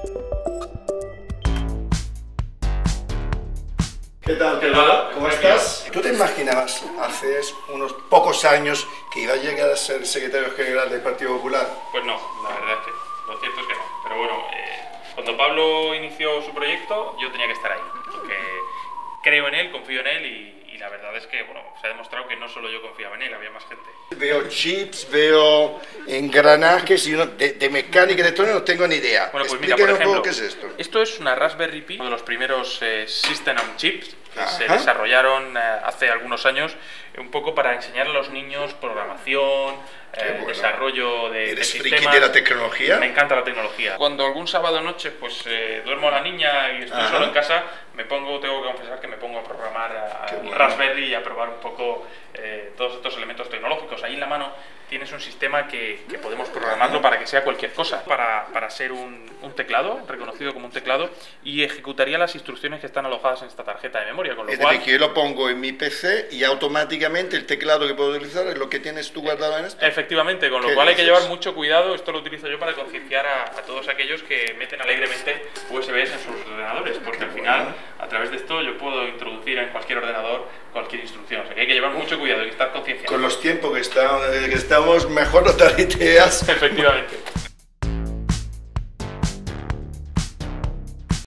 ¿Qué tal, Pedro? ¿Cómo estás? ¿Tú te imaginabas hace unos pocos años que iba a llegar a ser secretario general del Partido Popular? Pues no, la verdad es que lo cierto es que no. Pero bueno, cuando Pablo inició su proyecto, yo tenía que estar ahí. Porque creo en él, confío en él y la verdad es que bueno, se ha demostrado que no solo yo confiaba en él, había más gente. Veo chips, veo engranajes y de mecánica electrónica no tengo ni idea. Bueno, pues mira, por ejemplo, un poco qué es esto. Esto es una Raspberry Pi, uno de los primeros System on Chips que se desarrollaron hace algunos años, un poco para enseñar a los niños programación, desarrollo de ¿Eres sistemas. friki de la tecnología? Me encanta la tecnología. Cuando algún sábado noche pues duermo a la niña y estoy solo en casa, tengo que confesar que me pongo a programar a Raspberry y a probar un poco todos estos elementos tecnológicos. Ahí en la mano tienes un sistema que podemos programarlo para que sea cualquier cosa, para ser un teclado, reconocido como un teclado, y ejecutaría las instrucciones que están alojadas en esta tarjeta de memoria, con lo cual... Es decir, que yo lo pongo en mi PC y automáticamente el teclado que puedo utilizar es lo que tienes tú guardado en esto. Efectivamente, con lo cual hay que llevar mucho cuidado. Esto lo utilizo yo para concienciar a todos aquellos que meten alegremente USBs en sus ordenadores, porque al final, a través de esto, yo puedo introducir en cualquier ordenador cualquier instrucción. O sea que hay que llevar mucho cuidado y estar concienciados. Con los tiempos que estamos, mejor no te ideas. Efectivamente.